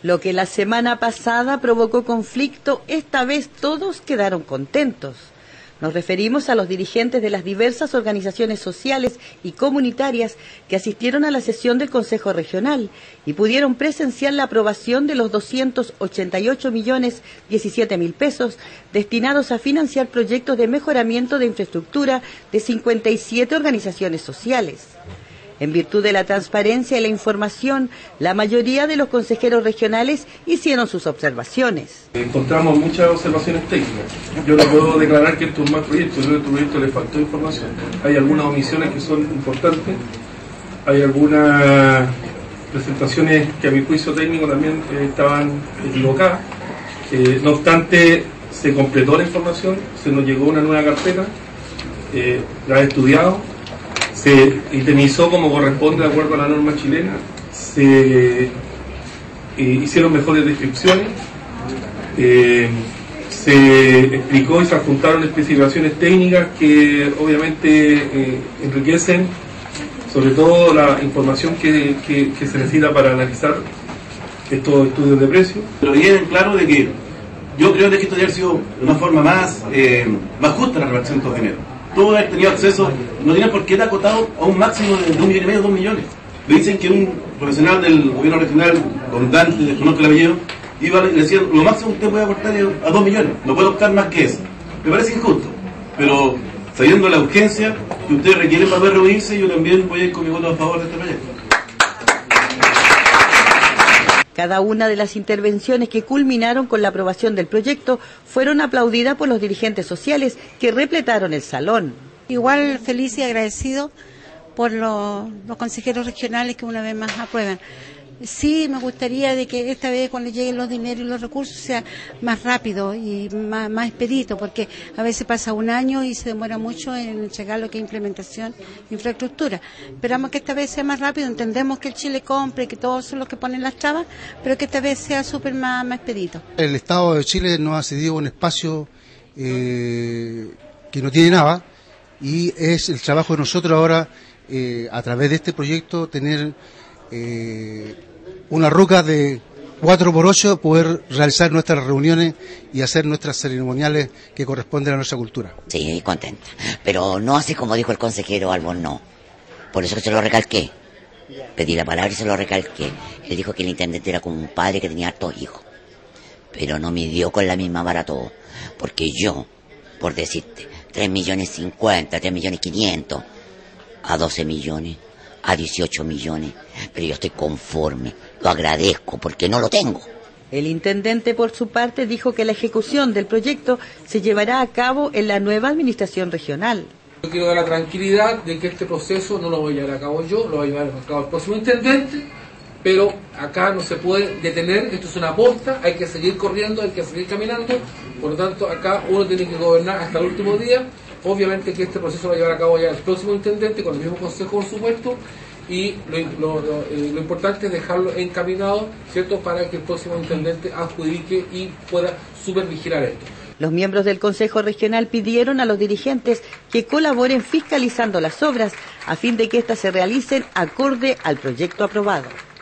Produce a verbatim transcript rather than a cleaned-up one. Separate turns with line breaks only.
Lo que la semana pasada provocó conflicto, esta vez todos quedaron contentos. Nos referimos a los dirigentes de las diversas organizaciones sociales y comunitarias que asistieron a la sesión del Consejo Regional y pudieron presenciar la aprobación de los doscientos ochenta y ocho millones diecisiete mil pesos destinados a financiar proyectos de mejoramiento de infraestructura de cincuenta y siete organizaciones sociales. En virtud de la transparencia y la información, la mayoría de los consejeros regionales hicieron sus observaciones.
Encontramos muchas observaciones técnicas. Yo no puedo declarar que esto es un mal proyecto, yo creo que a este proyecto le faltó información. Hay algunas omisiones que son importantes, hay algunas presentaciones que a mi juicio técnico también eh, estaban equivocadas. Eh, no obstante, se completó la información, se nos llegó una nueva carpeta, eh, la he estudiado, se itemizó como corresponde de acuerdo a la norma chilena, se eh, hicieron mejores descripciones, eh, se explicó y se adjuntaron especificaciones técnicas que obviamente eh, enriquecen sobre todo la información que, que, que se necesita para analizar estos estudios de precio.
Pero bien claro de que yo creo que esto debe haber sido de una forma más, eh, más justa la repartición de estos dineros. Todos haber tenido acceso, no tienen por qué estar acotado a un máximo de un millón y medio, dos millones. Le dicen que un profesional del gobierno regional, con Dante, desconozco el apellido, iba, le decían, lo máximo que usted puede aportar es a dos millones, no puede optar más que eso. Me parece injusto, pero sabiendo la urgencia que ustedes requieren para poder reunirse, yo también voy a ir con mi voto a favor de este proyecto.
Cada una de las intervenciones que culminaron con la aprobación del proyecto fueron aplaudidas por los dirigentes sociales que repletaron el salón.
Igual feliz y agradecido por los, los consejeros regionales que una vez más aprueban. Sí, me gustaría de que esta vez cuando lleguen los dineros y los recursos sea más rápido y más, más expedito, porque a veces pasa un año y se demora mucho en entregar lo que es implementación de infraestructura. Esperamos que esta vez sea más rápido, entendemos que el Chile compre, que todos son los que ponen las trabas, pero que esta vez sea súper más, más expedito.
El Estado de Chile nos ha cedido un espacio eh, que no tiene nada y es el trabajo de nosotros ahora, eh, a través de este proyecto, tener Eh, una ruca de cuatro por ocho, poder realizar nuestras reuniones y hacer nuestras ceremoniales que corresponden a nuestra cultura.
Sí, contenta, pero no así como dijo el consejero Albón, no. Por eso que se lo recalqué. Pedí la palabra y se lo recalqué. Él dijo que el intendente era como un padre que tenía hartos hijos, pero no midió con la misma vara todo, porque yo, por decirte, tres millones cincuenta, tres millones quinientos, a doce millones, a dieciocho millones, pero yo estoy conforme, lo agradezco porque no lo tengo.
El intendente, por su parte, dijo que la ejecución del proyecto se llevará a cabo en la nueva administración regional.
Yo quiero dar la tranquilidad de que este proceso no lo voy a llevar a cabo yo, lo va a llevar a cabo el próximo intendente, pero acá no se puede detener, esto es una posta, hay que seguir corriendo, hay que seguir caminando, por lo tanto acá uno tiene que gobernar hasta el último día. Obviamente que este proceso lo va a llevar a cabo ya el próximo intendente, con el mismo consejo, por supuesto, y lo, lo, lo, eh, lo importante es dejarlo encaminado, ¿cierto?, para que el próximo intendente adjudique y pueda supervigilar esto.
Los miembros del Consejo Regional pidieron a los dirigentes que colaboren fiscalizando las obras a fin de que éstas se realicen acorde al proyecto aprobado.